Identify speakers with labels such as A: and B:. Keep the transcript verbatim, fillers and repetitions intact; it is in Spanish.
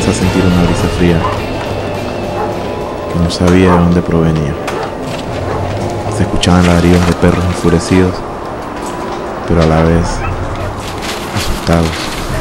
A: comencé a sentir una brisa fría que no sabía de dónde provenía. Se escuchaban ladridos de perros enfurecidos, pero a la vez asustados.